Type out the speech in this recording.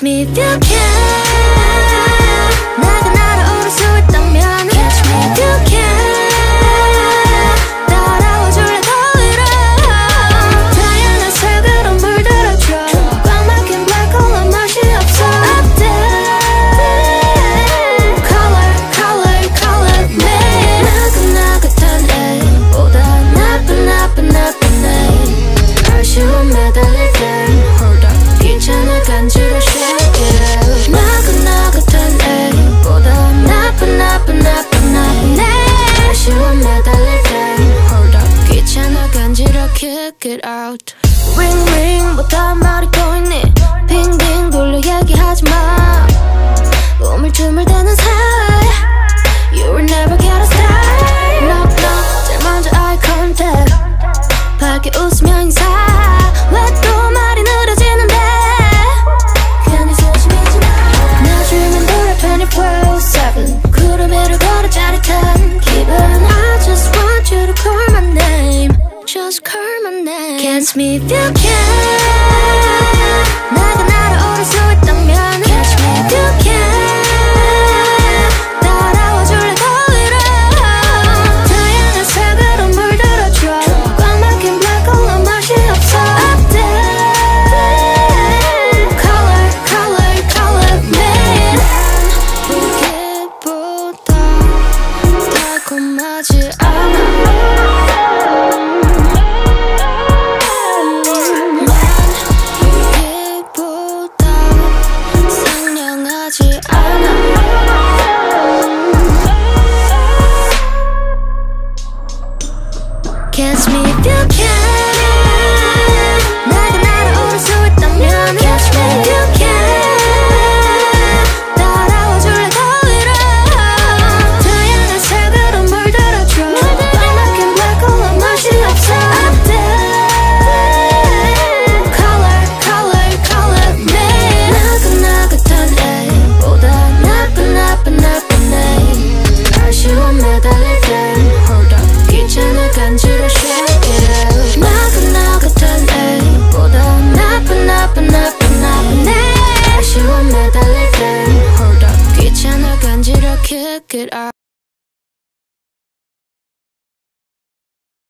me if you can. 내가 날아오를 수 있다면 catch me if you can. 따라와줄래 더 위로. 다양한 색으로 물들어줘. 꽉 막힌 black hole 맛이 없어. Up there. Color, color, color me. 나긋나긋한 A보다 나쁜 A. 아쉬운 매달릴 땐 hold up. 귀찮아 간지러 shake it out. 나긋나긋한 A보다 나쁜 A. 아쉬운 매달릴 땐 hold up. 귀찮아 간지러 kick it out. Ring ring 못한 말이 또 있니. 빙빙 돌려 얘기하지마. 우물쭈물대는 사이. You will never get a style. Knock knock 제일 먼저 eye contact. 밝게 웃으며 인사. 왜 또 말이 느려지는데. 괜히 소심해지 마. 나 주면 돌아 24/7. 구름 위를 걸어 짜릿한 기분. I just want you to call my name. Just call my name. Catch me if you can. 내가 날아오를 수 있다면 catch me if you can. 따라와줄래 더 위로. 다양한 색으로 물들어줘. 꽉 막힌 black hole 맛이 없어. Up there. Color, color, color me. 보기보다 달콤하지 않아. Catch me if you can. 내가 날아오를 수 있다면 catch me if you can. 따라와줄래 더 위로. 다양한 색으로 물들어줘. 꽉 막힌 black hole 맛이 없어. Up there. Color, color, color me. 나긋나긋한 A보다 나쁜 A. 아쉬운 매달릴 땐 hold up. 귀찮아 간지러 shake it out. 나긋나긋한 A보다 나쁜 A. 아쉬운 매달릴 땐 hold up. 귀찮아 간지러 kick it out.